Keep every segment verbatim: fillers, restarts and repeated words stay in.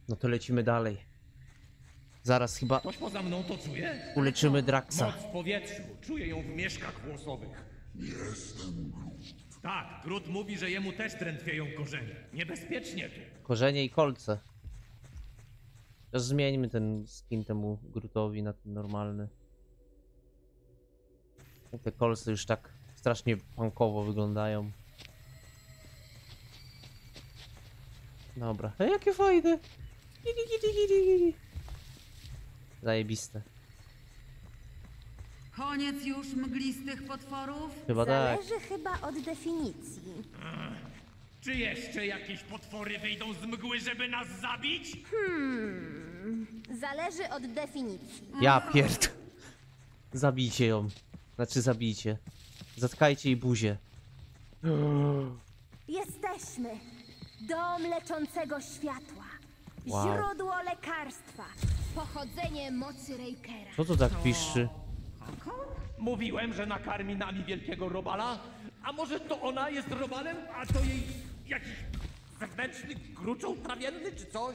No to lecimy dalej. Zaraz chyba Ktoś poza mną to czuje? uleczymy Draxa. Moc w powietrzu. Czuję ją w mieszkach włosowych. Jestem Groot. Tak, Groot mówi, że jemu też trętwieją korzenie. Niebezpiecznie tu. Korzenie i kolce. Teraz zmieńmy ten skin temu Grootowi na ten normalny. I te kolce już tak strasznie punkowo wyglądają. Dobra. Ej, jakie fajne! Gidi, gidi, gidi, gidi. Zajebiste. Koniec już mglistych potworów? Chyba tak. Zależy chyba od definicji. Czy jeszcze jakieś potwory wyjdą z mgły, żeby nas zabić? Zależy od definicji. Ja pierd... Zabijcie ją. Znaczy zabijcie. Zatkajcie jej buzię. Jesteśmy. Dom leczącego światła. Wow. Źródło lekarstwa. Pochodzenie mocy Rakera. Co to tak piszczy? Mówiłem, że nakarmi nami wielkiego robala? A może to ona jest robalem, a to jej jakiś zewnętrzny gruczoł trawienny czy coś?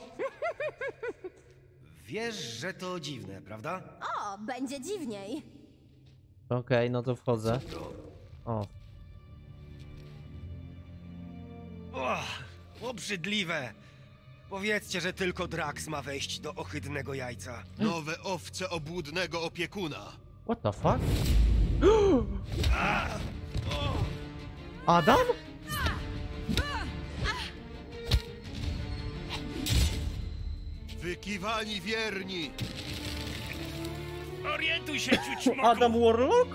Wiesz, że to dziwne, prawda? O, będzie dziwniej. Okej, no to wchodzę. O, O, obrzydliwe! Powiedzcie, że tylko Drax ma wejść do ohydnego jajca. Nowe owce obłudnego opiekuna. what the fuck? Adam? Wykiwani wierni. Orientuj się, ciućmoku! Adam Warlock?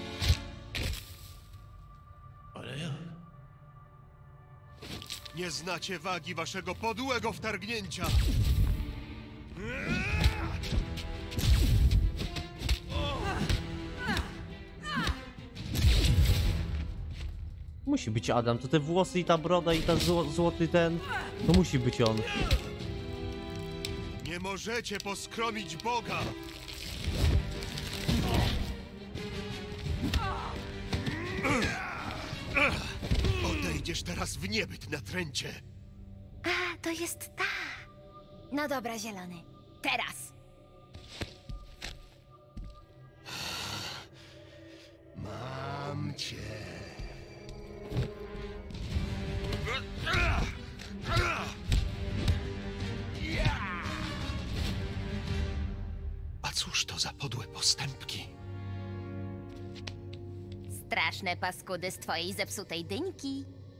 Ale ja... Nie znacie wagi waszego podłego wtargnięcia. Musi być Adam, to te włosy i ta broda i ta zło złoty ten... To musi być on. Nie możecie poskromić Boga. Odejdziesz teraz w niebyt na tręcie. A, to jest ta. No dobra, zielony. Teraz. Mam cię. A cóż to za podłe postępki? Straszne paskudy z twojej zepsutej dyńki.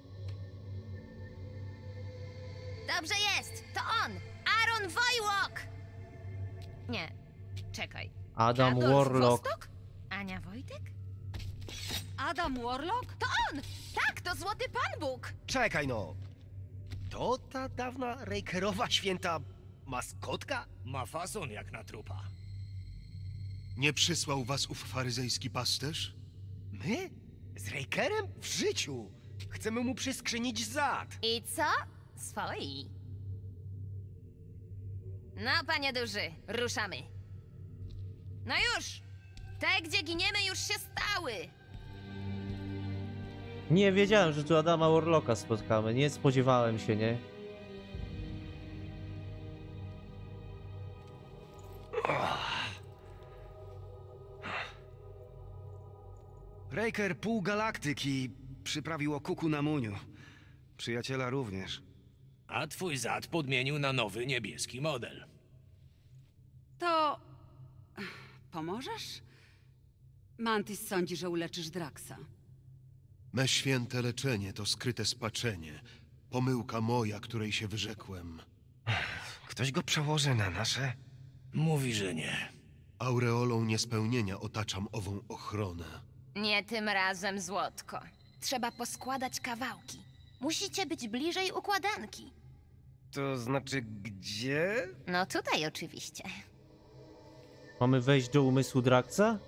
Dobrze jest, to on! Aaron Wojłok! Nie, czekaj. Adam Adolf Warlock. Wostok? Ania Wojtek? Adam Warlock? To on! Tak, to Złoty Pan Bóg! Czekaj no. To ta dawna Rakerowa święta maskotka? Ma fason jak na trupa. Nie przysłał was ów faryzejski pasterz? My? Z Rakerem? W życiu! Chcemy mu przyskrzynić zad. I co? Swoi. No, panie duży, ruszamy. No już! Te, gdzie giniemy, już się stały! Nie wiedziałem, że tu Adama Warlocka spotkamy. Nie spodziewałem się, nie? Raker pół galaktyki przyprawił o kuku na muniu. Przyjaciela również. A twój zad podmienił na nowy niebieski model. To... pomożesz? Mantis sądzi, że uleczysz Draxa. Me święte leczenie to skryte spaczenie. Pomyłka moja, której się wyrzekłem. Ktoś go przełoży na nasze? Mówi, że nie. Aureolą niespełnienia otaczam ową ochronę. Nie tym razem, Złotko. Trzeba poskładać kawałki. Musicie być bliżej układanki. To znaczy gdzie? No tutaj oczywiście. Mamy wejść do umysłu Draxa?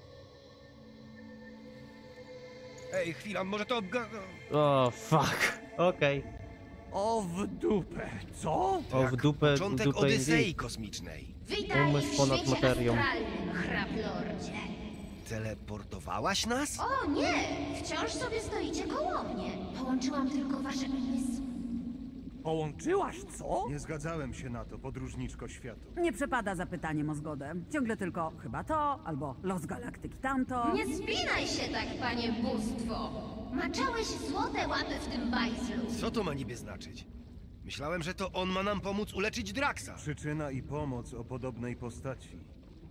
Ej, chwila, może to... O, fuck. Okej. O w dupę, co? O, w dupę, w Początek dupę Odysei indeed. kosmicznej. Witaj Umysł ponad materią. hraplordzie. Teleportowałaś nas? O nie! Wciąż sobie stoicie koło mnie. Połączyłam tylko wasze umysły. połączyłaś, co? Nie zgadzałem się na to, podróżniczko światu. Nie przepada za pytaniem o zgodę. Ciągle tylko chyba to, albo los galaktyki tamto. Nie spinaj się tak, panie bóstwo. Maczałeś złote łapy w tym bajzlu. Co to ma niby znaczyć? Myślałem, że to on ma nam pomóc uleczyć Draxa. Przyczyna i pomoc o podobnej postaci.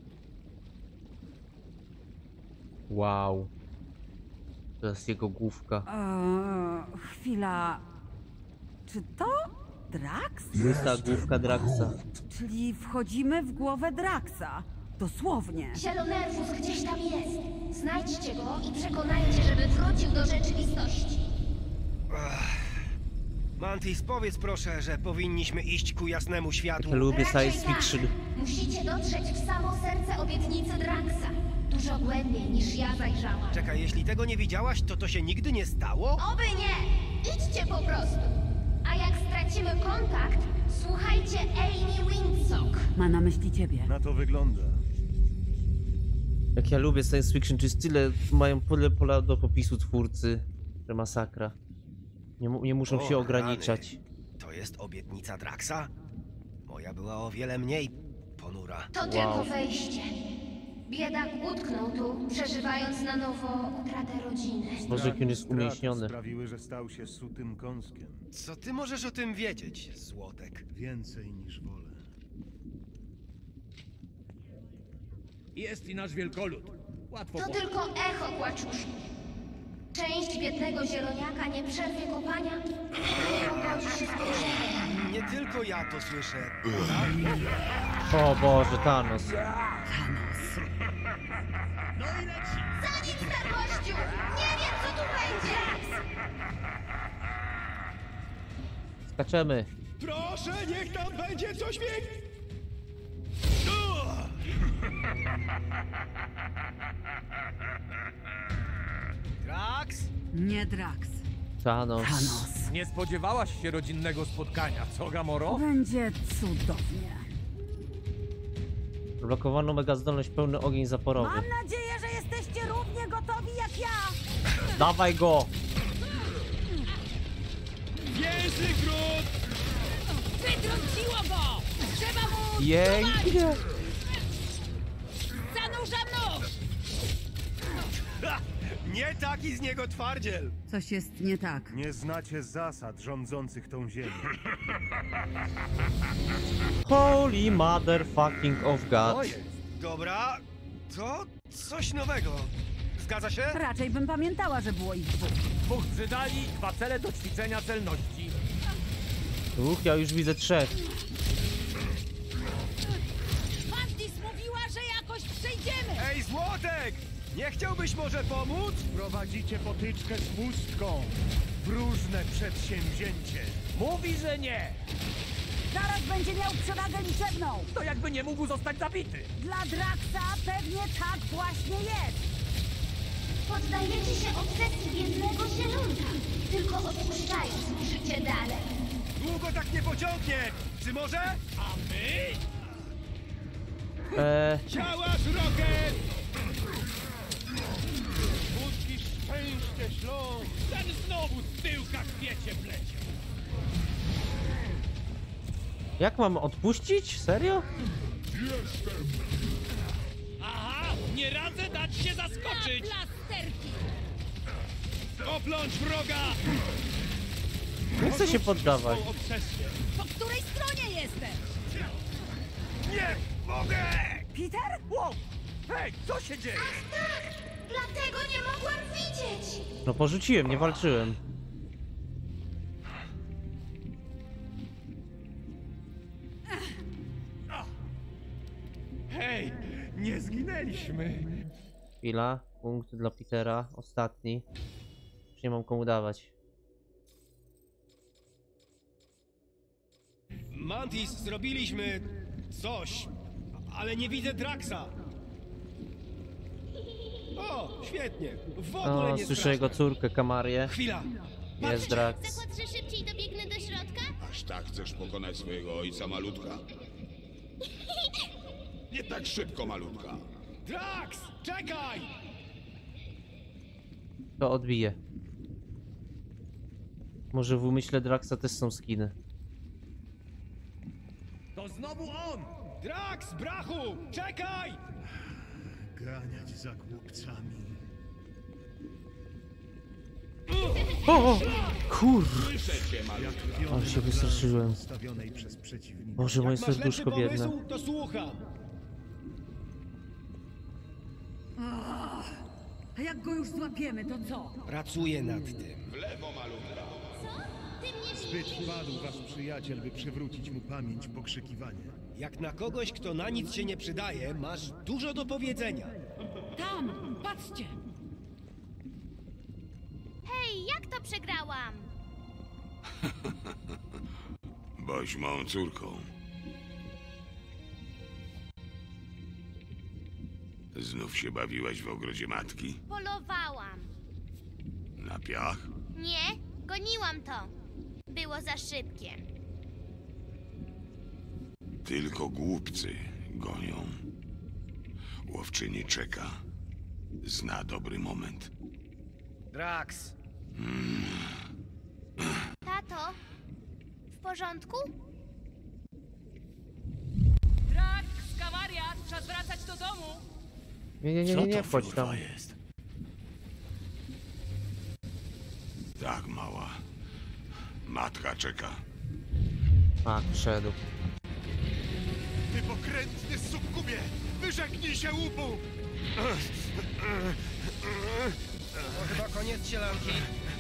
Wow. To jest jego główka. Eee, chwila. Czy to Drax? Jest ta główka Draxa. Czyli wchodzimy w głowę Draxa. Dosłownie. Zielonerwus gdzieś tam jest. Znajdźcie go i przekonajcie, żeby wrócił do rzeczywistości. Mantis, powiedz proszę, że powinniśmy iść ku jasnemu światu. Lubię Raczej science tak. fiction. Musicie dotrzeć w samo serce obietnicy Draxa. Dużo głębiej niż ja zajrzałam. Czekaj, jeśli tego nie widziałaś, to to się nigdy nie stało? Oby nie! Idźcie po prostu. A jak stracimy kontakt, słuchajcie Amy Windsock. Ma na myśli ciebie. Na to wygląda. Jak ja lubię science fiction, czy jest tyle, mają pole pola do popisu twórcy, że masakra. Nie, mu- nie muszą O, się ograniczać. rany. To jest obietnica Draxa? Moja była o wiele mniej ponura. To tylko wejście. Biedak utknął tu, przeżywając na nowo utratę rodziny. Może jak on jest Straty umięśniony. sprawiły, że stał się sutym kąskiem. Co ty możesz o tym wiedzieć, Złotek? Więcej niż wolę. Jest i nasz wielkolud. Łatwo To po... tylko echo, kłaczuszku. Część biednego zieloniaka nie przerwie kopania, nie pogodzi się z potrzebą. Nie tylko ja to słyszę. O Boże, Thanos. Za nim, stargościu! Nie wiem, co tu będzie! Skaczemy. Proszę, niech tam będzie coś mi... Drax? Nie Drax. Thanos. Thanos. Nie spodziewałaś się rodzinnego spotkania, co, Gamoro? Będzie cudownie. Blokowano mega zdolność, pełny ogień zaporowy. Mam nadzieję, że jesteście równie gotowi jak ja. Dawaj go! Wytrąciło go! Trzeba mu Pięknie! zanurza nóż! Nie taki z niego twardziel! Coś jest nie tak. Nie znacie zasad rządzących tą ziemią. Holy motherfucking of To God. jest. Dobra, to coś nowego. Zgadza się? Raczej bym pamiętała, że było ich dwóch. Dwóch brzydali, dwa cele do ćwiczenia celności. Uch, ja już widzę trzech. Mantis mówiła, że jakoś przejdziemy! Ej, Złotek! Nie chciałbyś może pomóc? Prowadzicie potyczkę z pustką. Próżne przedsięwzięcie. Mówi, że nie! Zaraz będzie miał przewagę liczebną. To jakby nie mógł zostać zabity. Dla Draxa pewnie tak właśnie jest. Poddajecie się obsesji biednego zielonka, tylko odpuszczając mu życie dalej. Długo tak nie pociągnie! Czy może? A my? Eee, Działasz, Rocket! Budki szczęście ślą. Ten znowu z tyłka kwiecie plecie. jak mam odpuścić? Serio? Aha, nie radzę dać się zaskoczyć. Plasterki! Oplącz wroga! Nie chcę się poddawać. Obsesję. Po której stronie jestem? Nie mogę! Peter? Wow! Hej, co się dzieje? Tak, dlatego nie mogłam widzieć. No porzuciłem, nie walczyłem. Hej, nie zginęliśmy. Chwila, punkt dla Petera, ostatni. Już nie mam komu dawać. Mantis, zrobiliśmy coś, ale nie widzę Draxa. O, świetnie. W ogóle O, nie słyszę straszne. jego córkę, Kamarię. Chwila. Jest Drax. Zakład, że szybciej dobiegnę do środka? Aż tak chcesz pokonać swojego ojca, malutka? Nie tak szybko, malutka. Drax, czekaj! To odbije. Może w umyśle Draxa też są skiny. To znowu on! Drax, brachu! Czekaj! Ganiać za głupcami. O, o kur... Słyszę cię, malutka. Ale się wystraszyłem. Stawionej przez przeciwnika. Boże, moje Jak masz lepszy serduszko biedne. pomysł, to słucham. A jak go już złapiemy, to co? Pracuję nad tym. W lewo, malutka. Ty mnie Zbyt wpadł wasz przyjaciel, by przywrócić mu pamięć pokrzykiwania. Jak na kogoś, kto na nic się nie przydaje, masz dużo do powiedzenia. Tam, patrzcie! Hej, jak to przegrałam? Boś mą córką. Znów się bawiłaś w ogrodzie matki? Polowałam. Na piach? Nie, goniłam to. Było za szybkie. Tylko głupcy gonią. Łowczyni czeka. Zna dobry moment. Drax, Tato, w porządku? Drax, wariat, czas wracać do domu! Nie, nie, nie, nie, nie wchodź tam. jest? Tak, mała. Matka czeka. A, wszedł. Ty pokrętny sukkubie! Wyrzeknij się łupu! to chyba koniec sielanki.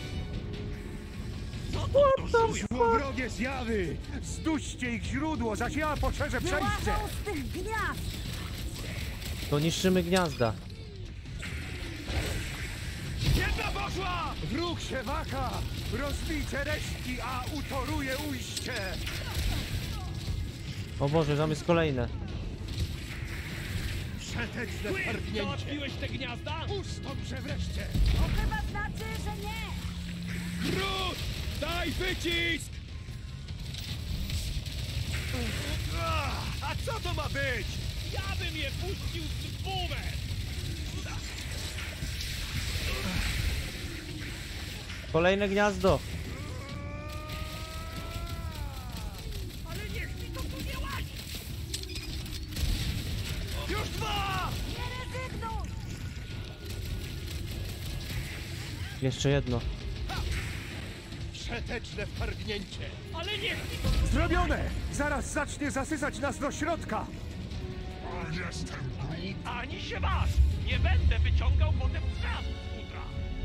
Złowrogie zjawy! Zduście ich źródło, zaś ja poszerzę przejście! Wyłażą z tych gniazd! To niszczymy gniazda. Jedna poszła! Wróg się waka! Rozbijcie resztki, a utoruje ujście! O Boże, tam jest kolejne. Przeteczne wtargnięcie! Załatwiłeś te gniazda? Ustąpże wreszcie! To chyba znaczy, że nie! Grud! Daj wycisk! A co to ma być? Ja bym je puścił z bumem! Kolejne gniazdo. Ale niech mi to tu nie łazi! Już dwa! Nie rezygnuj! Jeszcze jedno. Przeteczne wtargnięcie! Ale niech mi to... Zrobione! Zaraz zacznie zasysać nas do środka! Jestem Groot! Ani się waż! Nie będę wyciągał potem praw z futra!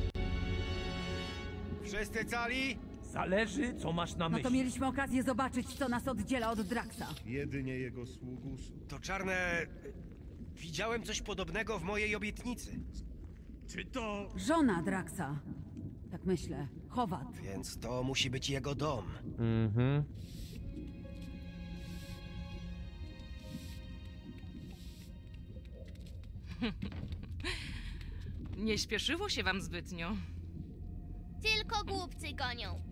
Wszyscy cali? Zależy, co masz na No myśli. to mieliśmy okazję zobaczyć, co nas oddziela od Draxa. Jedynie jego sługusu. To czarne... Widziałem coś podobnego w mojej obietnicy. Czy to... Żona Draxa. Tak myślę. Howat. Więc to musi być jego dom. Mhm. Nie śpieszyło się wam zbytnio. Tylko głupcy gonią.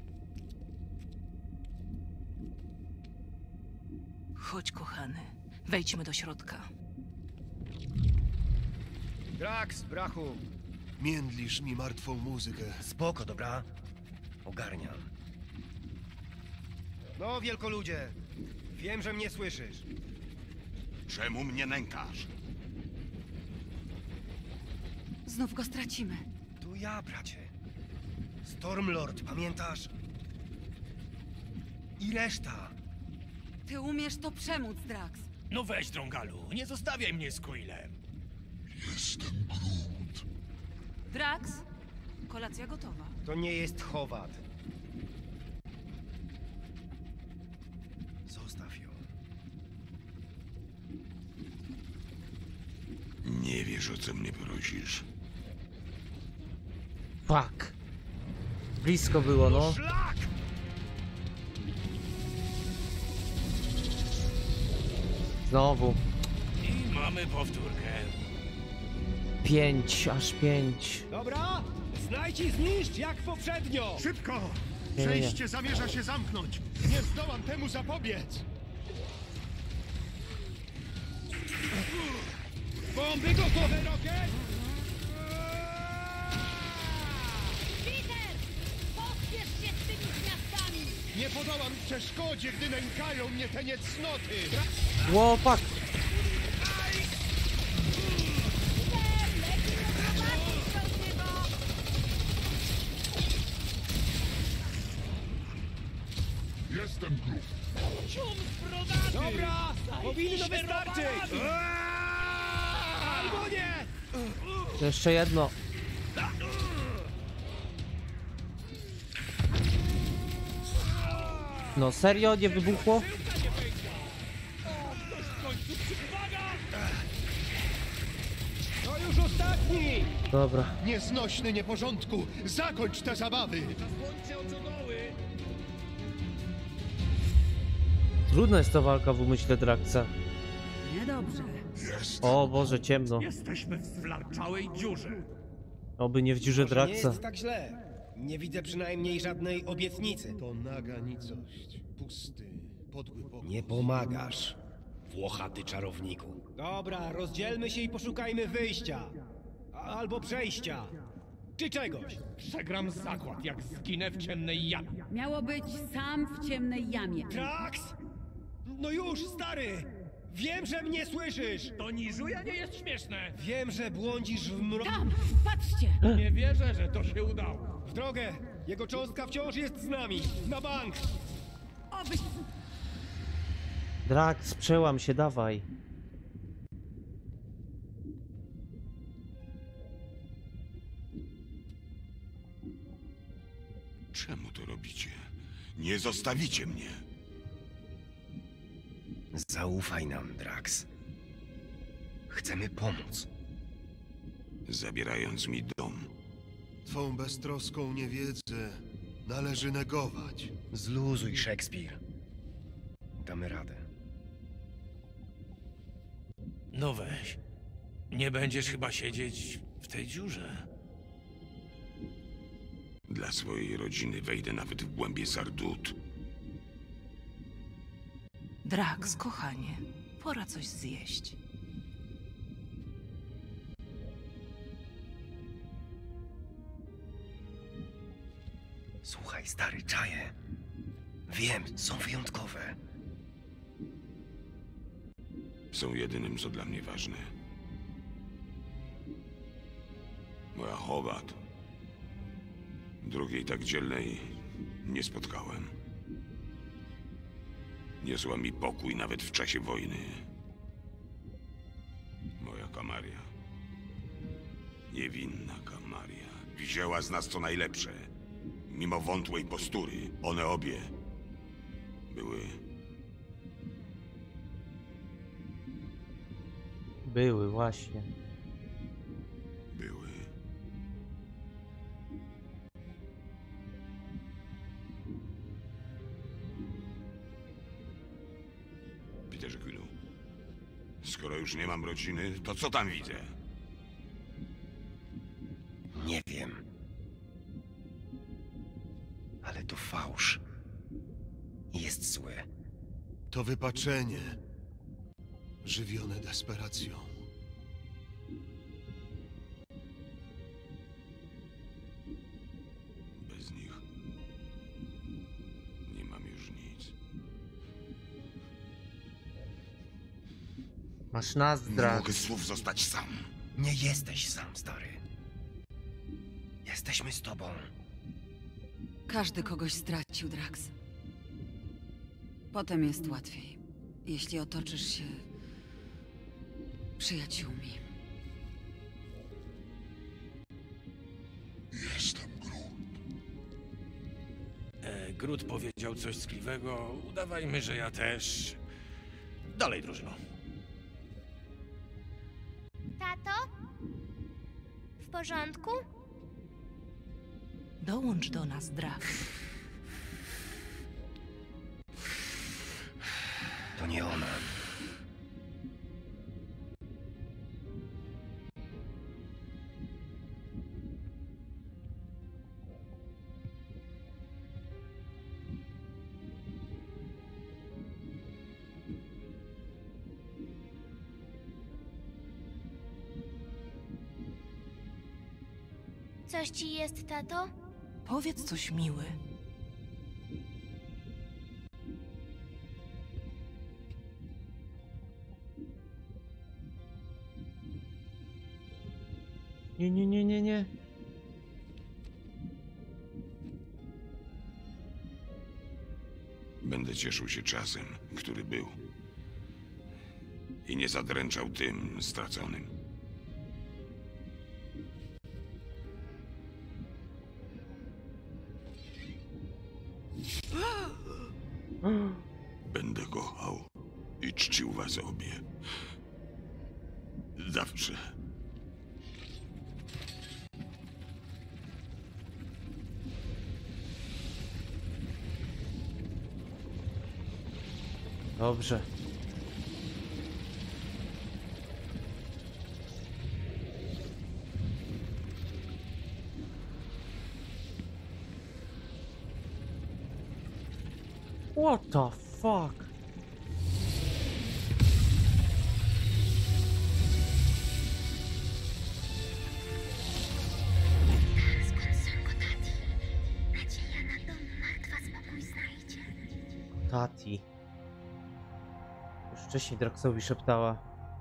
Chodź, kochany. Wejdźmy do środka. Drax, brachu. Międlisz mi martwą muzykę. Spoko, dobra? Ogarniam. No, wielkoludzie. Wiem, że mnie słyszysz. Czemu mnie nękasz? Znów go stracimy. Tu ja, bracie. Stormlord, pamiętasz? I reszta. Ty umiesz to przemóc, Drax. No weź, Drągalu, nie zostawiaj mnie z Quillem. Drax, kolacja gotowa. To nie jest Howat. Zostaw ją. Nie wiesz, o co mnie prosisz. Fuck. Blisko było, no. Szlak! Znowu. I mamy powtórkę. Pięć, aż pięć. Dobra, znajdź i zniszcz jak poprzednio! Szybko! Nie, nie, nie. Przejście zamierza się zamknąć! Nie zdołam temu zapobiec! Bomby gotowe, Rocket! Peter! Pospiesz się z tymi gniazdami! Nie podołam wam przeszkodzie, gdy nękają mnie te niecnoty! Łopak! Jestem Groot. Dobra, powinno wystarczyć! Albo nie! Jeszcze jedno. No serio? Nie wybuchło? To już ostatni! Dobra. Nieznośny nieporządku! Zakończ te zabawy! Trudna jest ta walka w umyśle Draxa. Niedobrze. O Boże, ciemno. Jesteśmy w zwlarczałej dziurze. Oby nie w dziurze Może nie Draxa. jest tak źle. Nie widzę przynajmniej żadnej obietnicy. To naga nicość, pusty, podły pokój. Nie pomagasz, włochaty czarowniku. Dobra, rozdzielmy się i poszukajmy wyjścia. Albo przejścia. Czy czegoś. Przegram zakład, jak zginę w ciemnej jamie. Miało być sam w ciemnej jamie. Drax! No już, stary! Wiem, że mnie słyszysz! To niżuje nie jest śmieszne. Wiem, że błądzisz w mro... Tam, patrzcie! Nie wierzę, że to się udało. W drogę! Jego cząstka wciąż jest z nami! Na bank! Oby... Drax, przełam się, dawaj. Czemu to robicie? Nie zostawicie mnie. Zaufaj nam, Drax. Chcemy pomóc. Zabierając mi dom. Twą beztroską niewiedzę należy negować. Zluzuj, Szekspir. Damy radę. No weź. Nie będziesz chyba siedzieć w tej dziurze. Dla swojej rodziny wejdę nawet w głębie Sardut. Drax, kochanie, pora coś zjeść. Słuchaj, stary, czaje. Wiem, są wyjątkowe. Są jedynym, co dla mnie ważne. Moja Howard. Drugiej tak dzielnej nie spotkałem. Niosła mi pokój nawet w czasie wojny. Moja Kamaria. Niewinna Kamaria. Wzięła z nas co najlepsze. Mimo wątłej postury, one obie były... Były, właśnie. były... Peterze Quillu, skoro już nie mam rodziny, to co tam widzę? Nie wiem. Ale to fałsz. Jest zły. To wypaczenie, żywione desperacją. Bez nich nie mam już nic. Masz nas, Nie Drax. mogę słów zostać sam. Nie jesteś sam, stary. Jesteśmy z tobą. Każdy kogoś stracił, Drax. Potem jest łatwiej, jeśli otoczysz się przyjaciółmi. Jestem Groot. E, Groot powiedział coś ckliwego. Udawajmy, że ja też. Dalej, drużyno. Tato? W porządku? Dołącz do nas, Drax. To nie ona. Coś ci jest, tato? Powiedz coś miły. Nie, nie, nie, nie, nie. Będę cieszył się czasem, który był. I nie zadręczał tym straconym. Będę kochał i czcił was obie. Zawsze. Dobrze. What the fuck? Skąd są Kotati? Nadzieja na dom martwa spokój znajdzie. Tati. Już wcześniej Draxowi szeptała.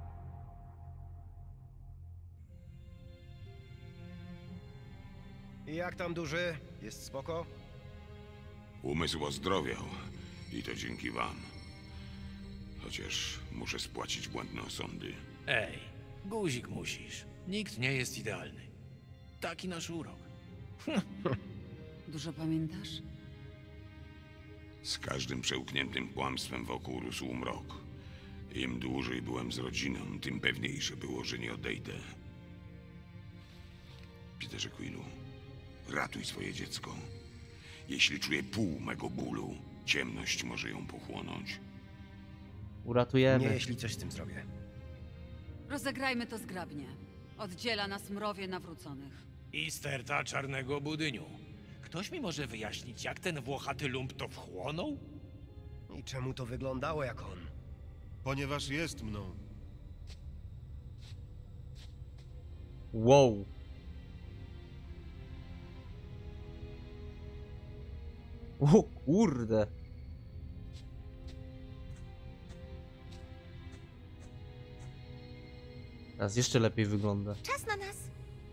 I jak tam duży? Jest spoko? Umysł ozdrowiał i to dzięki wam. Chociaż muszę spłacić błędne osądy. Ej, guzik musisz. Nikt nie jest idealny. Taki nasz urok. Dużo pamiętasz? Z każdym przełkniętym kłamstwem wokół rósł mrok. Im dłużej byłem z rodziną, tym pewniejsze było, że nie odejdę. Peterze Quillu, ratuj swoje dziecko. Jeśli czuję pół mego bólu, ciemność może ją pochłonąć. Uratujemy. Nie, jeśli coś z tym zrobię. Rozegrajmy to zgrabnie. Oddziela nas mrowie nawróconych. I sterta czarnego budyniu. Ktoś mi może wyjaśnić, jak ten włochaty lump to wchłonął? I czemu to wyglądało jak on? Ponieważ jest mną. Wow. O kurde. Teraz jeszcze lepiej wygląda. Czas na nas.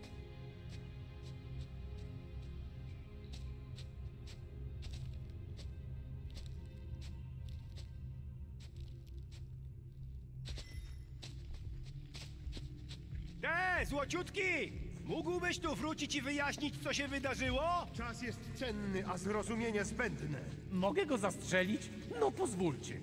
Eee, złociutki! Mógłbyś tu wrócić i wyjaśnić, co się wydarzyło? Czas jest cenny, a zrozumienie zbędne. Mogę go zastrzelić? No pozwólcie.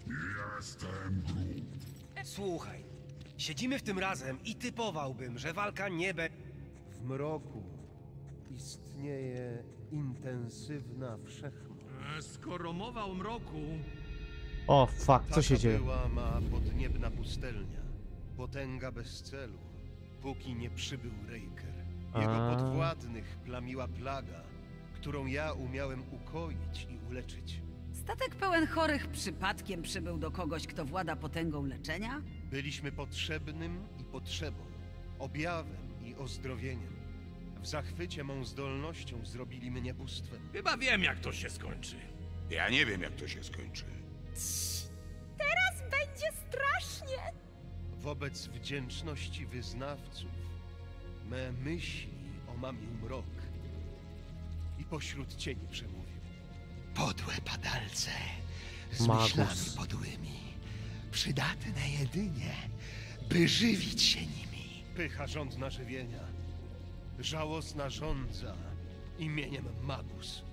Słuchaj, siedzimy w tym razem i typowałbym, że walka nie be... W mroku istnieje intensywna wszechmoc. Skoro mowa o mroku... O fuck, co się Taka dzieje? była ma podniebna pustelnia. Potęga bez celu, póki nie przybył Raker. Jego A. podwładnych plamiła plaga, którą ja umiałem ukoić i uleczyć. Statek pełen chorych przypadkiem przybył do kogoś, kto włada potęgą leczenia? Byliśmy potrzebnym i potrzebą, objawem i ozdrowieniem. W zachwycie mą zdolnością zrobili mnie bóstwem. Chyba wiem, jak to się skończy. Ja nie wiem, jak to się skończy. Teraz będzie strasznie! Wobec wdzięczności wyznawców, me myśli omamił mrok i pośród cieni przemówił. Podłe padalce z Magus. myślami podłymi, przydatne jedynie, by żywić się nimi. Pycha żądna żywienia, żałosna żądza imieniem Magus.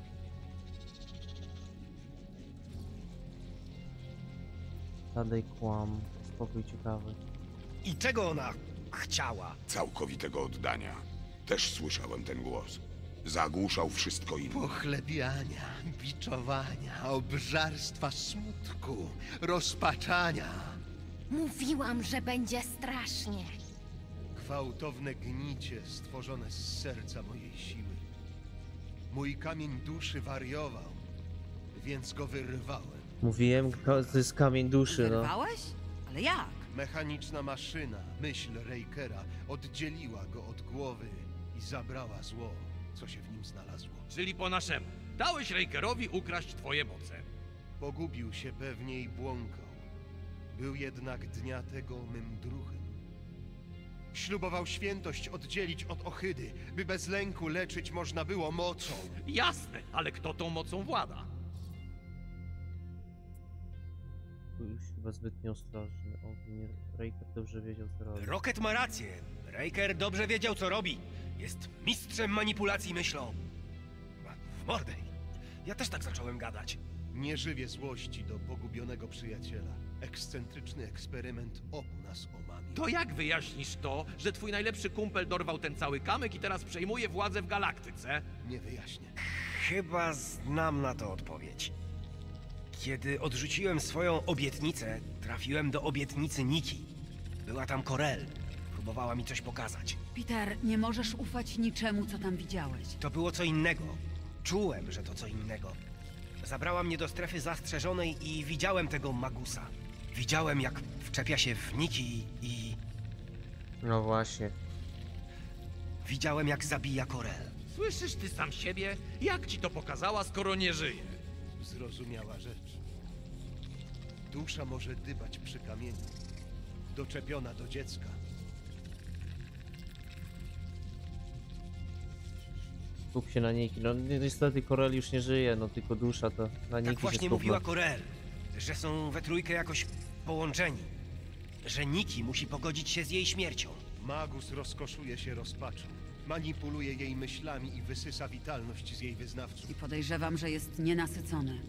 Tadej kłam. Spokój ciekawy. I czego ona chciała? Całkowitego oddania. Też słyszałem ten głos. Zagłuszał wszystko inne. Pochlebiania, biczowania, obżarstwa smutku, rozpaczania. Mówiłam, że będzie strasznie. Gwałtowne gnicie stworzone z serca mojej siły. Mój kamień duszy wariował, więc go wyrwałem. Mówiłem, ko- to jest kamień duszy, no. Wyrwałeś? Ale jak? Mechaniczna maszyna, myśl Rakera, oddzieliła go od głowy i zabrała zło, co się w nim znalazło. Czyli po naszemu. Dałeś Rakerowi ukraść twoje moce. Pogubił się pewnie i błąkał. Był jednak dnia tego mym druhem. Ślubował świętość oddzielić od ohydy, by bez lęku leczyć można było mocą. Jasne, ale kto tą mocą włada? Był już chyba zbytnio ostrożny. O, nie, Raker dobrze wiedział, co robi. Rocket ma rację. Raker dobrze wiedział, co robi. Jest mistrzem manipulacji myślą. W mordę. Ja też tak zacząłem gadać. Nie żywię złości do pogubionego przyjaciela. Ekscentryczny eksperyment obu nas omamił. To jak wyjaśnisz to, że twój najlepszy kumpel dorwał ten cały kamyk i teraz przejmuje władzę w galaktyce? Nie wyjaśnię. Chyba znam na to odpowiedź. Kiedy odrzuciłem swoją obietnicę, trafiłem do obietnicy Niki. Była tam Corel. Próbowała mi coś pokazać. Peter, nie możesz ufać niczemu, co tam widziałeś. To było co innego. Czułem, że to co innego. Zabrała mnie do strefy zastrzeżonej i widziałem tego Magusa. Widziałem, jak wczepia się w Niki i... No właśnie. Widziałem, jak zabija Corel. Słyszysz ty sam siebie? Jak ci to pokazała, skoro nie żyje? Zrozumiała rzecz. Dusza może dybać przy kamieniu. Doczepiona do dziecka. Skup się na Niki. No ni- niestety Corel już nie żyje, no tylko dusza to na Niki Tak się właśnie skupmy. mówiła Corel, że są we trójkę jakoś połączeni. Że Niki musi pogodzić się z jej śmiercią. Magus rozkoszuje się rozpaczą. Manipuluje jej myślami i wysysa witalność z jej wyznawców. I podejrzewam, że jest nienasycony.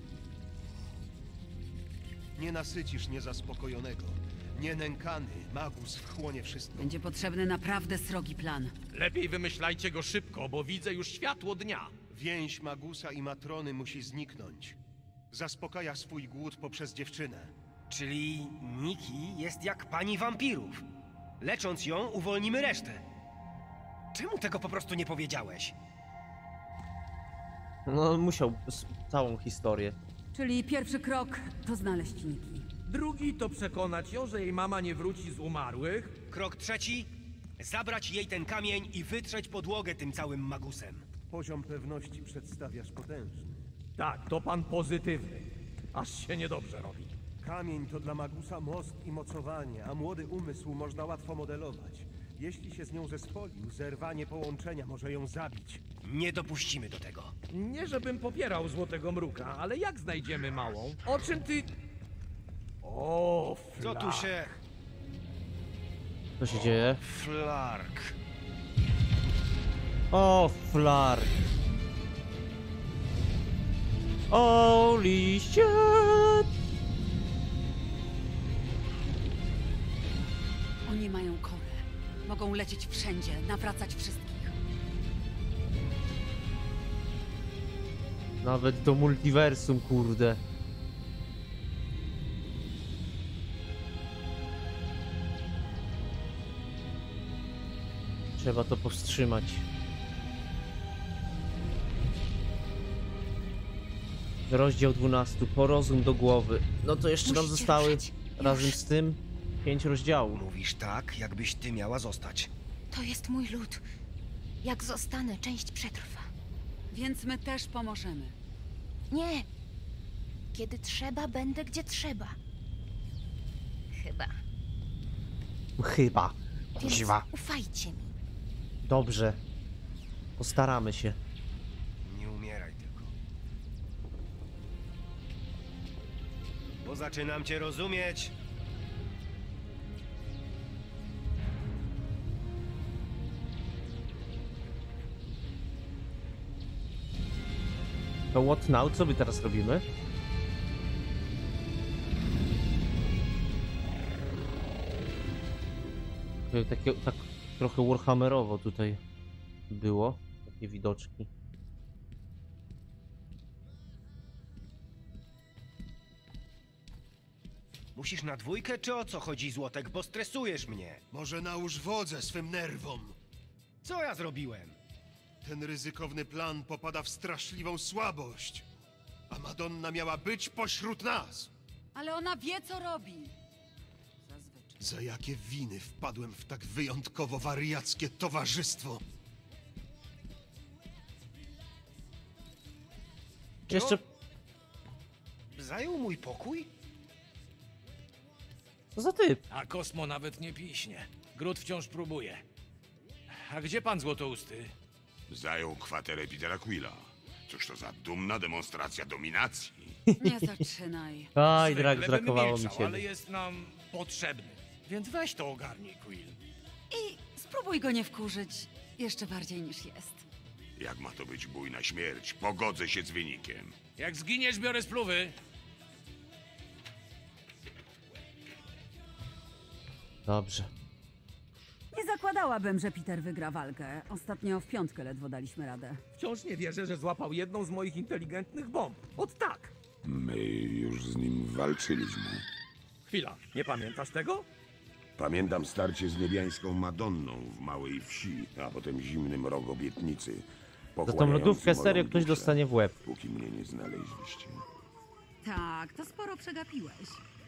Nie nasycisz niezaspokojonego. Nienękany Magus wchłonie wszystko. Będzie potrzebny naprawdę srogi plan. Lepiej wymyślajcie go szybko, bo widzę już światło dnia. Więź Magusa i Matrony musi zniknąć. Zaspokaja swój głód poprzez dziewczynę. Czyli Niki jest jak pani wampirów. Lecząc ją, uwolnimy resztę. Czemu tego po prostu nie powiedziałeś? No on musiał s- całą historię. Czyli pierwszy krok to znaleźć Niki. Drugi to przekonać ją, że jej mama nie wróci z umarłych. Krok trzeci. Zabrać jej ten kamień i wytrzeć podłogę tym całym Magusem. Poziom pewności przedstawiasz potężny. Tak, to pan pozytywny. Aż się niedobrze robi. Kamień to dla Magusa most i mocowanie, a młody umysł można łatwo modelować. Jeśli się z nią zespolił, zerwanie połączenia może ją zabić. Nie dopuścimy do tego. Nie żebym popierał Złotego Mruka, ale jak znajdziemy małą? O czym ty... O, Co tu się... Co się dzieje? Flark. O, Flark. Holy shit! Oni mają korę. Mogą lecieć wszędzie, nawracać wszystkich. Nawet do multiversum, kurde. Trzeba to powstrzymać. Rozdział dwunasty. Porozum do głowy. No to jeszcze nam Musicie zostały ruszać. Już. razem z tym pięć rozdziałów. Mówisz tak, jakbyś ty miała zostać. To jest mój lud. Jak zostanę, część przetrwa. Więc my też pomożemy. Nie. Kiedy trzeba, będę gdzie trzeba. Chyba. Chyba. Więc Kuźwa. ufajcie mi. Dobrze. Postaramy się. Nie umieraj tylko. Bo zaczynam cię rozumieć. To what now? Co my teraz robimy? Takie, tak trochę Warhammerowo tutaj było. Takie widoczki. Musisz na dwójkę, czy o co chodzi, Złotek? Bo stresujesz mnie. Może nałóż wodze swym nerwom. Co ja zrobiłem? Ten ryzykowny plan popada w straszliwą słabość. A Madonna miała być pośród nas. Ale ona wie, co robi. Zazwyczaj. Za jakie winy wpadłem w tak wyjątkowo wariackie towarzystwo? Jeszcze... Zajął mój pokój? Co za typ? A Kosmo nawet nie piśnie. Grud wciąż próbuje. A gdzie pan Złotousty? Zajął kwaterę Petera Quilla. Cóż to za dumna demonstracja dominacji. Nie zaczynaj. Aj, Zwykle drak, bym brakowało mi milczał, ciebie. ale jest nam potrzebny. Więc weź to ogarnij, Quill. I spróbuj go nie wkurzyć jeszcze bardziej niż jest. Jak ma to być bój na śmierć, pogodzę się z wynikiem. Jak zginiesz, biorę spluwy. Dobrze. Nie zakładałabym, że Peter wygra walkę. Ostatnio w piątkę ledwo daliśmy radę. Wciąż nie wierzę, że złapał jedną z moich inteligentnych bomb. Od tak. My już z nim walczyliśmy. Chwila, nie pamiętasz tego? Pamiętam starcie z niebiańską Madonną w małej wsi, a potem zimny mrok obietnicy. Za tą pochłaniający lodówkę moją serio ktoś duszę, dostanie w łeb. Póki mnie nie znaleźliście. Tak, to sporo przegapiłeś.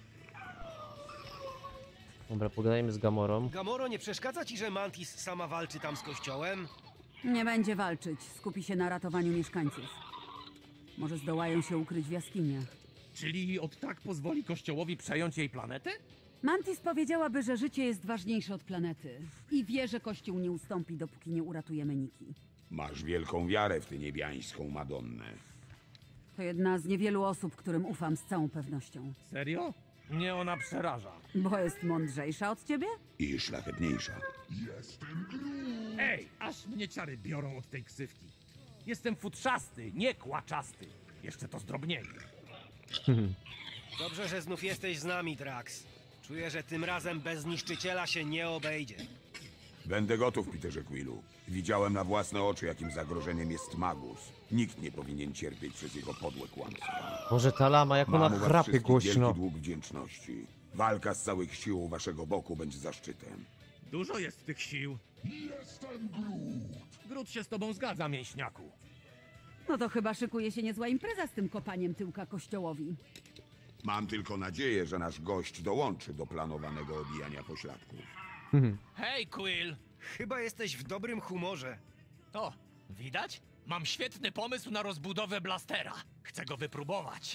Dobra, pogadajmy z Gamorą. Gamoro, nie przeszkadza ci, że Mantis sama walczy tam z kościołem? Nie będzie walczyć. Skupi się na ratowaniu mieszkańców. Może zdołają się ukryć w jaskiniach. Czyli od tak pozwoli Kościołowi przejąć jej planetę? Mantis powiedziałaby, że życie jest ważniejsze od planety. I wie, że Kościół nie ustąpi, dopóki nie uratujemy Niki. Masz wielką wiarę w tę niebiańską Madonnę. To jedna z niewielu osób, którym ufam z całą pewnością. Serio? Mnie ona przeraża. Bo jest mądrzejsza od ciebie? I szlachetniejsza. Ej, aż mnie ciary biorą od tej ksywki. Jestem futrzasty, nie kłaczasty. Jeszcze to zdrobnienie. Dobrze, że znów jesteś z nami, Drax. Czuję, że tym razem bez niszczyciela się nie obejdzie. Będę gotów, Peterze Quillu. Widziałem na własne oczy, jakim zagrożeniem jest Magus. Nikt nie powinien cierpieć przez jego podłe kłamstwa. Boże, ta lama, jak ona Mam u was chrapie wszystkich głośno. wielki dług wdzięczności. Walka z całych sił u waszego boku będzie zaszczytem. Dużo jest tych sił. Jestem Groot. Groot się z tobą zgadza, mięśniaku. No to chyba szykuje się niezła impreza z tym kopaniem tyłka Kościołowi. Mam tylko nadzieję, że nasz gość dołączy do planowanego obijania pośladków. Hej, Quill! Chyba jesteś w dobrym humorze. To, widać? Mam świetny pomysł na rozbudowę blastera. Chcę go wypróbować.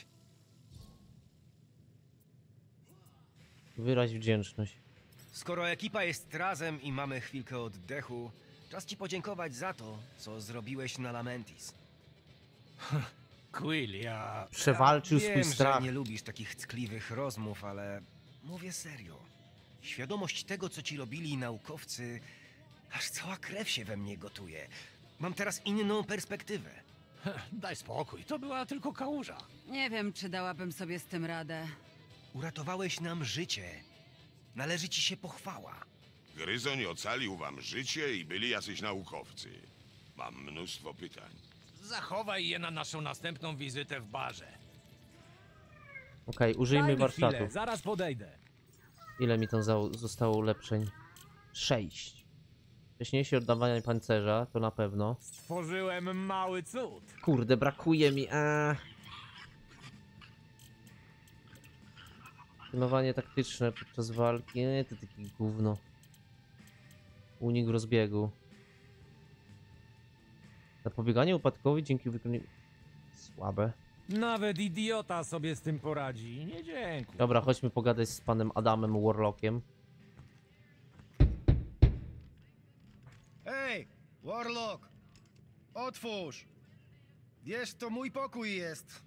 Wyraź wdzięczność. Skoro ekipa jest razem i mamy chwilkę oddechu, czas ci podziękować za to, co zrobiłeś na Lamentis. Quill, ja... Przewalczył swój Wiem, strach. że nie lubisz takich ckliwych rozmów, ale mówię serio. Świadomość tego, co ci robili naukowcy, aż cała krew się we mnie gotuje. Mam teraz inną perspektywę. Daj spokój, to była tylko kałuża. Nie wiem, czy dałabym sobie z tym radę. Uratowałeś nam życie. Należy ci się pochwała. Gryzoń ocalił wam życie i byli jacyś naukowcy. Mam mnóstwo pytań. Zachowaj je na naszą następną wizytę w barze. Okej, użyjmy warsztatu. Chwilę, zaraz podejdę. Ile mi tam za- zostało ulepszeń? Sześć. Wcześniejsze oddawanie pancerza, to na pewno. Stworzyłem mały cud. Kurde, brakuje mi. A. Pilnowanie taktyczne podczas walki. Nie, to takie gówno. Unik rozbiegu. Zapobieganie upadkowi dzięki wykonaniu... Słabe. Nawet idiota sobie z tym poradzi. Nie dziękuję. Dobra, chodźmy pogadać z panem Adamem Warlockiem. Hej, Warlock! Otwórz! Wiesz, to mój pokój jest.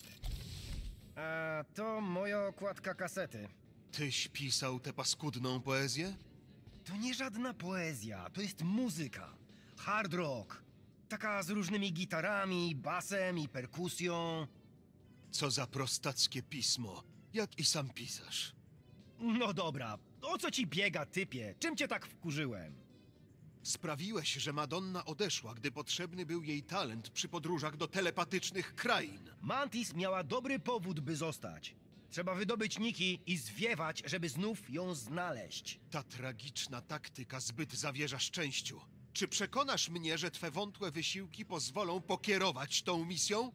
A to moja okładka kasety. Tyś pisał tę paskudną poezję? To nie żadna poezja, to jest muzyka. Hard rock. Taka z różnymi gitarami, basem i perkusją. Co za prostackie pismo. Jak i sam pisarz. No dobra, o co ci biega, typie? Czym cię tak wkurzyłem? Sprawiłeś, że Madonna odeszła, gdy potrzebny był jej talent przy podróżach do telepatycznych krain. Mantis miała dobry powód, by zostać. Trzeba wydobyć Niki i zwiewać, żeby znów ją znaleźć. Ta tragiczna taktyka zbyt zawierza szczęściu. Czy przekonasz mnie, że twe wątłe wysiłki pozwolą pokierować tą misją?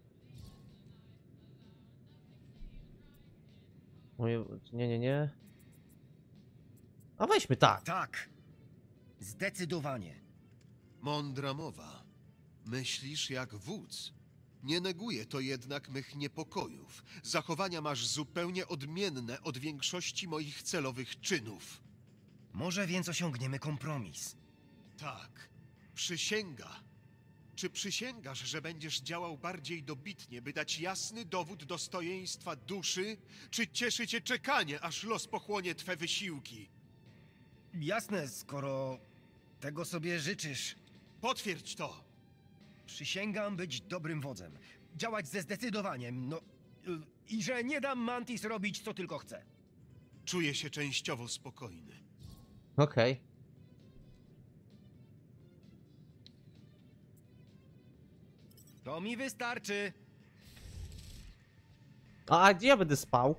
Moje... Nie, nie, nie. A weźmy tak. Tak. Zdecydowanie. Mądra mowa. Myślisz jak wódz. Nie neguję to jednak mych niepokojów. Zachowania masz zupełnie odmienne od większości moich celowych czynów. Może więc osiągniemy kompromis. Tak, przysięga. Czy przysięgasz, że będziesz działał bardziej dobitnie, by dać jasny dowód dostojeństwa duszy, czy cieszy cię czekanie, aż los pochłonie twe wysiłki? Jasne, skoro tego sobie życzysz. Potwierdź to! Przysięgam być dobrym wodzem. Działać ze zdecydowaniem, no... y, I że nie dam Mantis robić, co tylko chce. Czuję się częściowo spokojny. Okej. To mi wystarczy. A gdzie ja będę spał?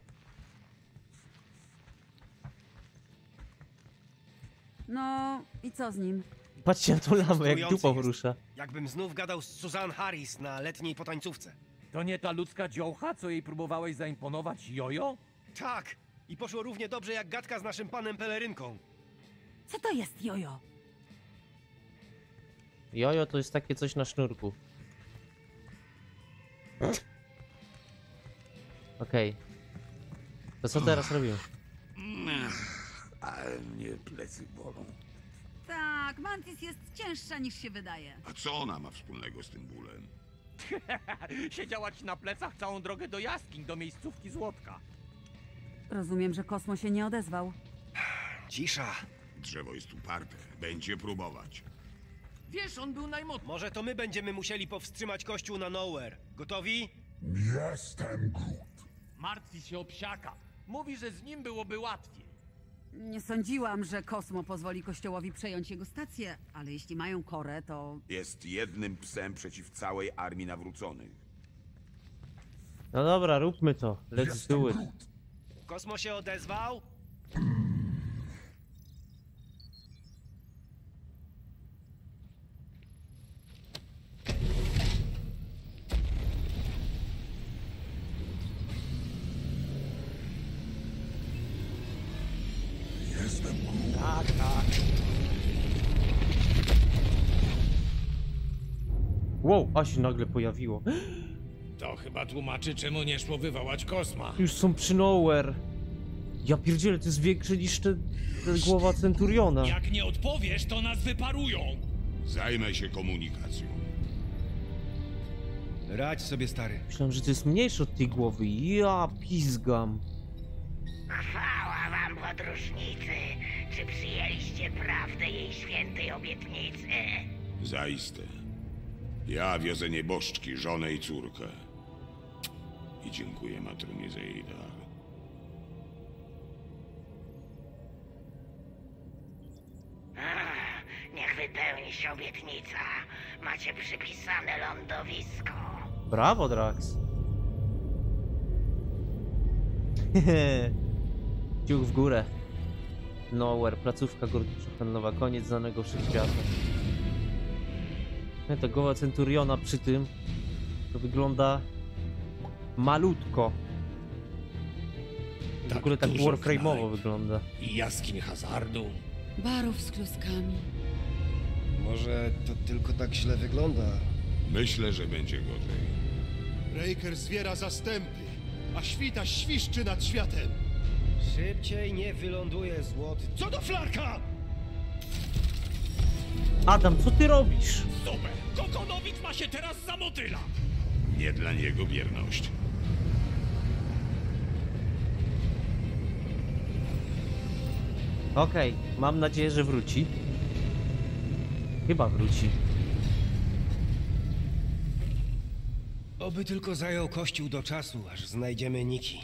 No i co z nim? Patrzcie na tą lamę, jak Frustrujący dupą jest. rusza. Jakbym znów gadał z Susan Harris na letniej potańcówce. To nie ta ludzka dziołcha, co jej próbowałeś zaimponować jojo? Tak! I poszło równie dobrze jak gadka z naszym panem pelerynką. Co to jest jojo? Jojo to jest takie coś na sznurku. Okej. To co teraz robimy? Ale mnie plecy bolą. Tak, Mantis jest cięższa niż się wydaje. A co ona ma wspólnego z tym bólem? Siedziała ci na plecach całą drogę do jaskiń, do miejscówki Złotka. Rozumiem, że Kosmo się nie odezwał. Cisza. Drzewo jest uparte. Będzie próbować. Wiesz, on był najmocniejszy. Może to my będziemy musieli powstrzymać kościół na Nowhere. Gotowi? Jestem Groot. Martwi się o psiaka. Mówi, że z nim byłoby łatwiej. Nie sądziłam, że Kosmo pozwoli Kościołowi przejąć jego stację, ale jeśli mają Korę, to... Jest jednym psem przeciw całej armii nawróconych. No dobra, róbmy to. Let's Jestem do it. Groot. Kosmo się odezwał? Jestem Groot. Tak, tak. Wow, a się nagle pojawiło. To chyba tłumaczy, czemu nie szło wywołać Kosma. Już są przy Nowhere. Ja pierdzielę, to jest większe niż te, te głowa Centuriona. Jak nie odpowiesz, to nas wyparują. Zajmę się komunikacją. Radź sobie, stary. Myślałem, że to jest mniejsze od tej głowy. Ja pizgam. Chwała wam, podróżnicy! Czy przyjęliście prawdę jej świętej obietnicy? Zaiste. Ja wiozę nieboszczki, żonę i córkę. I dziękuję Matronie za jej dar. Ach, niech wypełni się obietnica. Macie przypisane lądowisko. Brawo, Drax. Ciuch w górę. Nowhere, placówka górniczo-handlowa, koniec znanego wszechświata. No to głowa Centuriona przy tym to wygląda malutko. W Tak ogóle tak dużo warframe'owo knajp. wygląda. I jaskiń hazardu. Barów z kluskami. Może to tylko tak źle wygląda. Myślę, że będzie gorzej. Raker zwiera zastępy, a świta świszczy nad światem. Szybciej nie wyląduje złoty. Co do flarka? Adam, co ty robisz? Super! Kokonowicz ma się teraz za motyla! Nie dla niego bierność. Okej, mam nadzieję, że wróci. Chyba wróci. Oby tylko zajął kościół do czasu, aż znajdziemy Niki.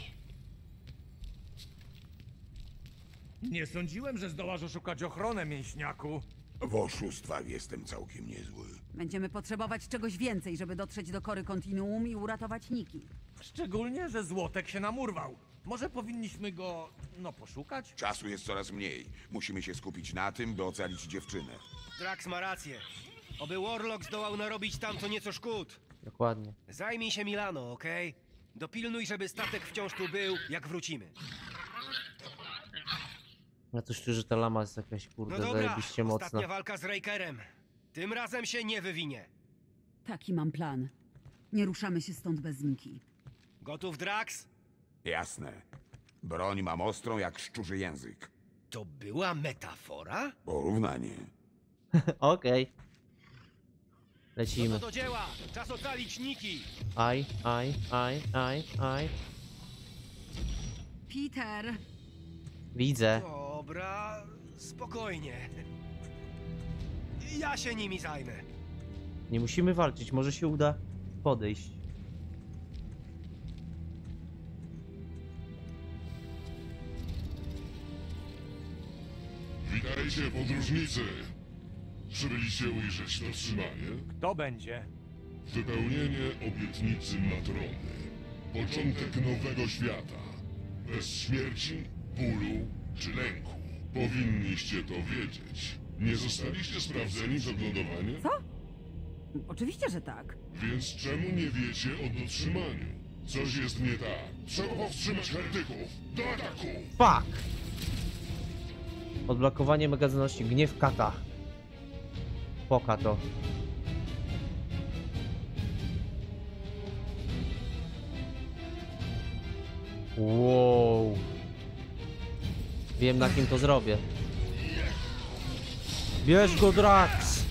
Nie sądziłem, że zdołasz oszukać ochronę, mięśniaku. W oszustwach jestem całkiem niezły. Będziemy potrzebować czegoś więcej, żeby dotrzeć do Kory Kontinuum i uratować Niki. Szczególnie, że Złotek się nam urwał. Może powinniśmy go, no, poszukać? Czasu jest coraz mniej. Musimy się skupić na tym, by ocalić dziewczynę. Drax ma rację. Oby Warlock zdołał narobić tam to nieco szkód. Dokładnie. Zajmij się Milano, okej? Dopilnuj, żeby statek wciąż tu był, jak wrócimy. Ja to szczerze, ta lama jest jakaś No kurde dobra, zajebiście mocna. ostatnia walka z Rakerem. Tym razem się nie wywinie. Taki mam plan. Nie ruszamy się stąd bez Niki. Gotów, Drax? Jasne. Broń mam ostrą jak szczurzy język. To była metafora? Porównanie. Okej. No Lecimy. to do dzieła! Czas ocalić Niki! Aj, aj, aj, aj, aj. Peter, Widzę. Dobra, spokojnie. Ja się nimi zajmę. Nie musimy walczyć, może się uda podejść. Witajcie, podróżnicy! Przybyliście ujrzeć dotrzymanie? Kto będzie? Wypełnienie obietnicy Matrony. Początek nowego świata. Bez śmierci, bólu czy lęku. Powinniście to wiedzieć. Nie zostaliście sprawdzeni w zaglądowanie? co? Oczywiście, że tak. Więc czemu nie wiecie o dotrzymaniu? Coś jest nie tak. Trzeba powstrzymać heretyków. Do ataku! Fuck! Odblokowanie magazyności. Gniew kata. Poka to. Wow. Wiem, na kim to zrobię. Bierz go, Drax!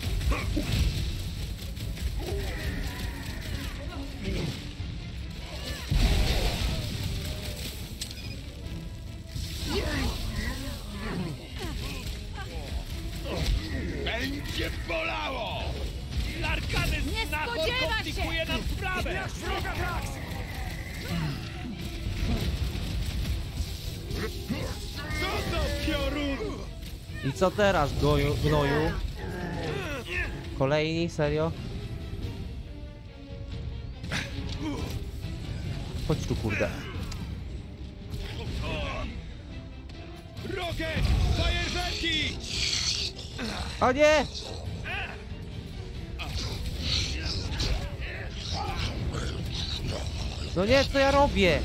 Będzie bolało! Larkany Nie z Nahor spodziewa komplikuje nam sprawę! Wroga Drax! Co to, piorun? I co teraz, goju, gnoju? Kolejni? Serio? Chodź tu, kurde. Rocket! Fajerwerki! O nie! No nie, co ja robię?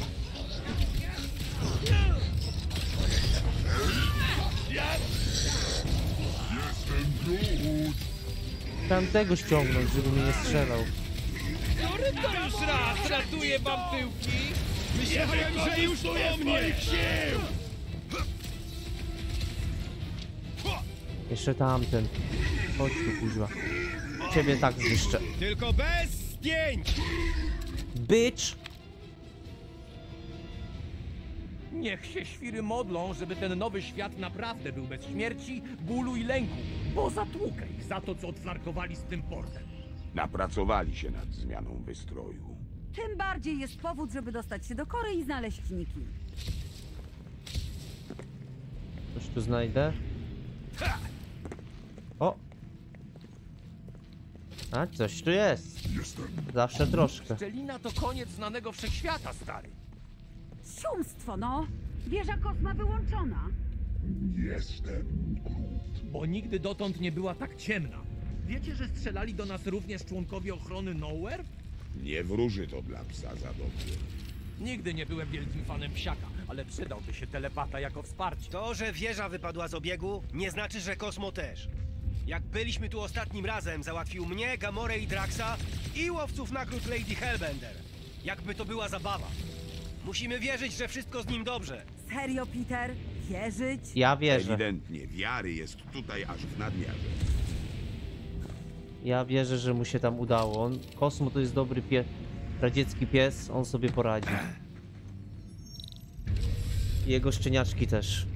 Jestem Groot! Tamtego ściągnąć, żeby mnie nie strzelał. Który to już raz ratuje wam tyłki? Myślałem, że już po mnie! Sił! Jeszcze tamten. Chodź tu, kuźwa. Ciebie tak zniszczę. Tylko bez zdjęć! Bitch! Niech się świry modlą, żeby ten nowy świat naprawdę był bez śmierci, bólu i lęku. Bo zatłukę ich za to, co odflarkowali z tym portem. Napracowali się nad zmianą wystroju. Tym bardziej jest powód, żeby dostać się do Kory i znaleźć Niki. Coś tu znajdę. O! A, coś tu jest. Zawsze troszkę. Szczelina to koniec znanego wszechświata, stary. Siumstwo, no! Wieża kosma wyłączona. Jestem Groot. Bo nigdy dotąd nie była tak ciemna. Wiecie, że strzelali do nas również członkowie ochrony Nowhere? Nie wróży to dla psa za dobrze. Nigdy nie byłem wielkim fanem psiaka, ale przydałby się telepata jako wsparcie. To, że wieża wypadła z obiegu, nie znaczy, że Kosmo też. Jak byliśmy tu ostatnim razem, załatwił mnie, Gamorę i Draxa i łowców nagród Lady Hellbender. Jakby to była zabawa. Musimy wierzyć, że wszystko z nim dobrze. Serio, Peter? Wierzyć? Ja wierzę. Ewidentnie wiary jest tutaj aż w nadmiarze. Ja wierzę, że mu się tam udało. On, Kosmo to jest dobry pie... radziecki pies, on sobie poradzi. I jego szczeniaczki też.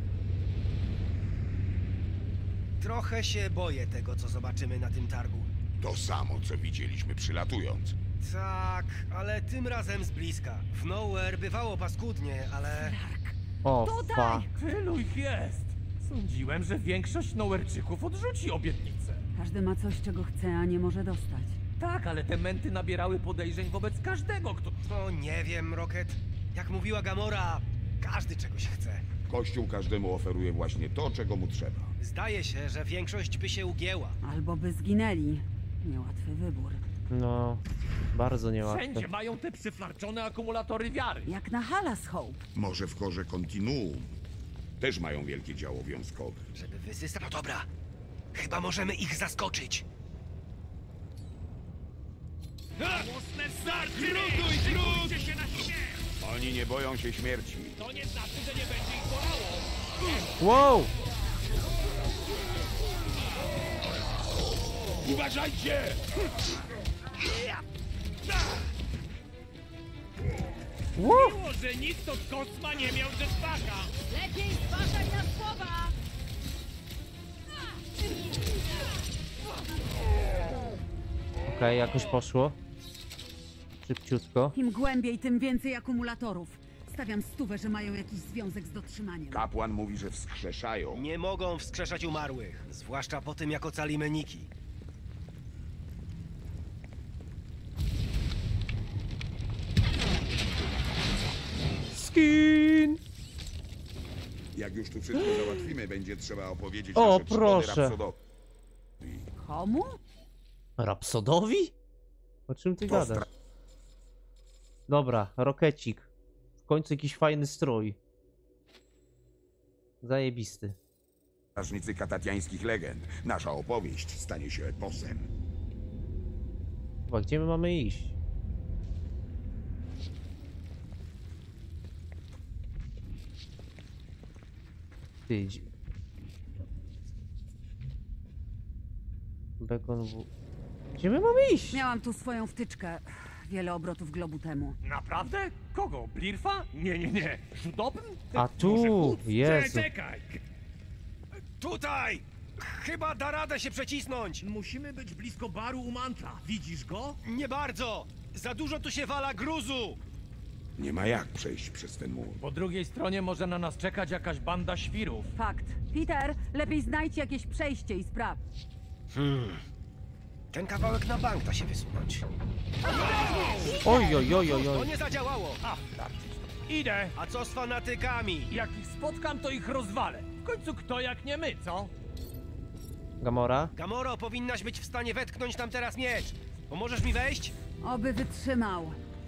Trochę się boję tego, co zobaczymy na tym targu. To samo, co widzieliśmy przylatując. Tak, ale tym razem z bliska. W Nowhere bywało paskudnie, ale... O, Dodaj! fuck. Tylu ich jest! Sądziłem, że większość Nowerczyków odrzuci obietnicę. Każdy ma coś, czego chce, a nie może dostać. Tak, ale te męty nabierały podejrzeń wobec każdego, kto... No nie wiem, Rocket. Jak mówiła Gamora, każdy czegoś chce. Kościół każdemu oferuje właśnie to, czego mu trzeba. Zdaje się, że większość by się ugięła. Albo by zginęli. Niełatwy wybór. No, bardzo niełatwe. Wszędzie mają te przyflarczone akumulatory wiary. Jak na Halas Hope. Może w chorze Kontinuum. Też mają wielkie działo wiązkowe. Żeby wysysać... No dobra. Chyba możemy ich zaskoczyć. Mocne starty! Grutuj, grut! się na śmierć! Oni nie boją się śmierci. To nie znaczy, że nie będzie ich bolało. Wow! Uważajcie! Miło, że nikt od kosma nie miał jetpacka. Lepiej zważaj na słowa! Okej, okay, jakoś poszło. Szybciutko. Im głębiej, tym więcej akumulatorów. Stawiam stówę, że mają jakiś związek z dotrzymaniem. Kapłan mówi, że wskrzeszają. Nie mogą wskrzeszać umarłych, zwłaszcza po tym, jak ocalimy Niki. Skin! Jak już tu wszystko załatwimy, będzie trzeba opowiedzieć O, nasze przygody proszę. Rapsodowi. Komu? Rapsodowi? O czym ty To gadasz? stra- Dobra, rokecik. W końcu jakiś fajny strój. Zajebisty. Strażnicy katatiańskich legend. Nasza opowieść stanie się eposem. Chyba, gdzie my mamy iść? Ty, gdzie... Bekon w... Gdzie my mamy iść? Miałam tu swoją wtyczkę. Wiele obrotów globu temu. Naprawdę? Kogo? Blirfa? Nie, nie, nie. Żudobym? A tu, Jezu. Czekaj! Tutaj! Chyba da radę się przecisnąć! Musimy być blisko baru u Mantla. Widzisz go? Nie bardzo! Za dużo tu się wala gruzu! Nie ma jak przejść przez ten mur. Po drugiej stronie może na nas czekać jakaś banda świrów. Fakt. Peter, lepiej znajdź jakieś przejście i sprawdź. Hmm. Ten kawałek na bank da się wysunąć. Oj, oj, oj, oj, To oj. nie zadziałało! A, idę. A co z fanatykami? Jak ich spotkam, to ich rozwalę. W końcu kto jak nie my, co? Gamora? Gamoro, powinnaś być w stanie wetknąć tam teraz miecz. Pomożesz mi wejść? Oby wytrzymał.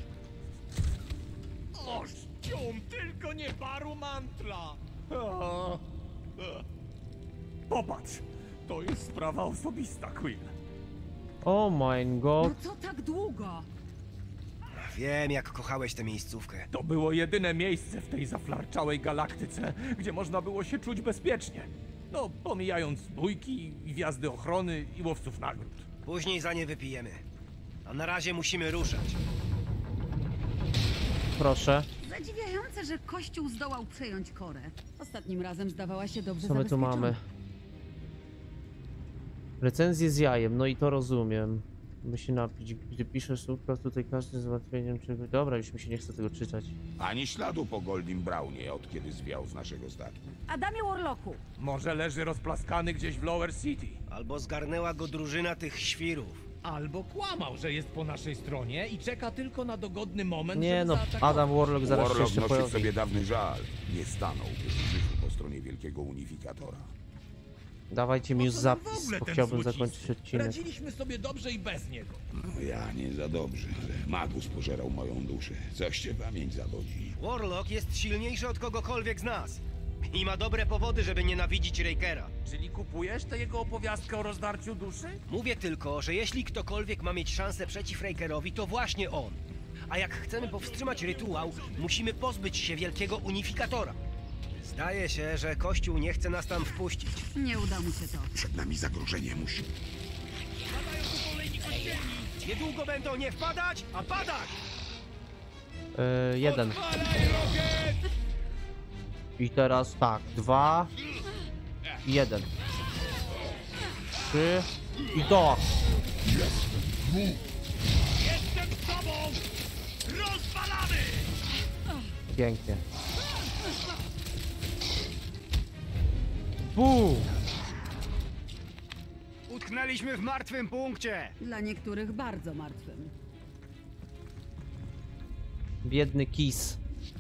Oż, cium, tylko nie baru Mantla. O, e. Popatrz, to jest sprawa osobista, Quill. Oh my No god. co tak długo? Wiem, jak kochałeś tę miejscówkę. To było jedyne miejsce w tej zaflarczałej galaktyce, gdzie można było się czuć bezpiecznie. No, pomijając bójki, gwiazdy ochrony i łowców nagród. Później za nie wypijemy. A na razie musimy ruszać. Proszę. Zadziwiające, że Kościół zdołał przejąć Korę. Ostatnim razem zdawała się dobrze Co my tu zabezpieczona. mamy? Recenzję z jajem, no i to rozumiem. By się napić. Gdy piszesz słówka, tutaj każdy z załatwieniem czegoś. Dobra, już mi się nie chce tego czytać. Ani śladu po Goldim Brownie, od kiedy zwiał z naszego statku. Adamie Warlocku, Może leży rozplaskany gdzieś w Lower City. Albo zgarnęła go drużyna tych świrów. Albo kłamał, że jest po naszej stronie i czeka tylko na dogodny moment, Nie żeby no, zaatakować. Adam Warlock zaraz się Warlock jeszcze nosi pojawi. w sobie dawny żal. Nie stanąłby w życiu po stronie wielkiego unifikatora. Dawajcie mi już Po co nam w zapis, ogóle bo ten chciałbym złocisty? zakończyć odcinek. Radziliśmy sobie dobrze i bez niego. No, ja nie za dobrze, ale Magus pożerał moją duszę. Coś cię pamięć zawodzi. Warlock jest silniejszy od kogokolwiek z nas. I ma dobre powody, żeby nienawidzić Rakera. Czyli kupujesz tę jego opowiastkę o rozdarciu duszy? Mówię tylko, że jeśli ktokolwiek ma mieć szansę przeciw Rakerowi, to właśnie on. A jak chcemy powstrzymać rytuał, musimy pozbyć się wielkiego unifikatora. Zdaje się, że Kościół nie chce nas tam wpuścić. nie uda mu się to. Przed nami zagrożenie musi. Niedługo będą nie wpadać, a padać! Yy, jeden. Odpalaj rokiet! I teraz tak, dwa. I jeden. Trzy. I do. Jestem z tobą! Rozwalamy! Pięknie. Bum! Utknęliśmy w martwym punkcie! Dla niektórych bardzo martwym. Biedny Kiss.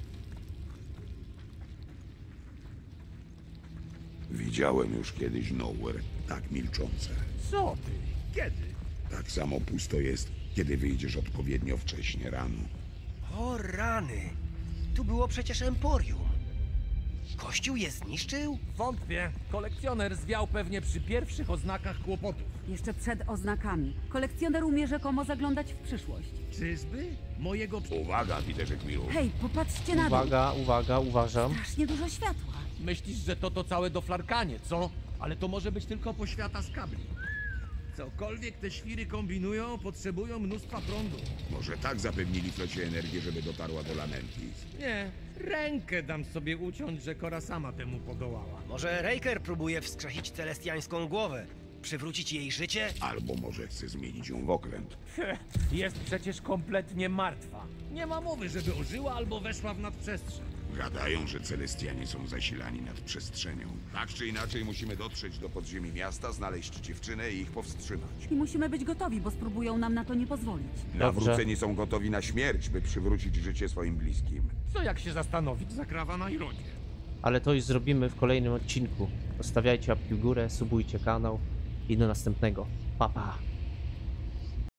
Widziałem już kiedyś Nowhere tak milczące. Co ty? Kiedy? Tak samo pusto jest, kiedy wyjdziesz odpowiednio wcześnie rano. O rany! Tu było przecież Emporium. Kościół je zniszczył? Wątpię. Kolekcjoner zwiał pewnie przy pierwszych oznakach kłopotów. Jeszcze przed oznakami. Kolekcjoner umie rzekomo zaglądać w przyszłość. Czyżby? Mojego... Uwaga, Peterze Quillu. Hej, popatrzcie na dół. Uwaga, uwaga, uważam. Strasznie dużo światła. Myślisz, że to to całe doflarkanie, co? Ale to może być tylko poświata z kabli. Cokolwiek te świry kombinują, potrzebują mnóstwa prądu. Może tak zapewnili flocie energię, żeby dotarła do Lamentis. Nie, rękę dam sobie uciąć, że Kora sama temu podołała. Może Raker próbuje wskrzesić celestiańską głowę, przywrócić jej życie? Albo może chce zmienić ją w okręt. Jest przecież kompletnie martwa. Nie ma mowy, żeby ożyła albo weszła w nadprzestrzeń. Gadają, że Celestianie są zasilani nad przestrzenią. Tak czy inaczej musimy dotrzeć do podziemi miasta, znaleźć dziewczynę i ich powstrzymać. I musimy być gotowi, bo spróbują nam na to nie pozwolić. Nawróceni są gotowi na śmierć, by przywrócić życie swoim bliskim. Co jak się zastanowić, zakrawa na ironie. Ale to już zrobimy w kolejnym odcinku. Zostawiajcie łapki w górę, subujcie kanał i do następnego. Pa, pa.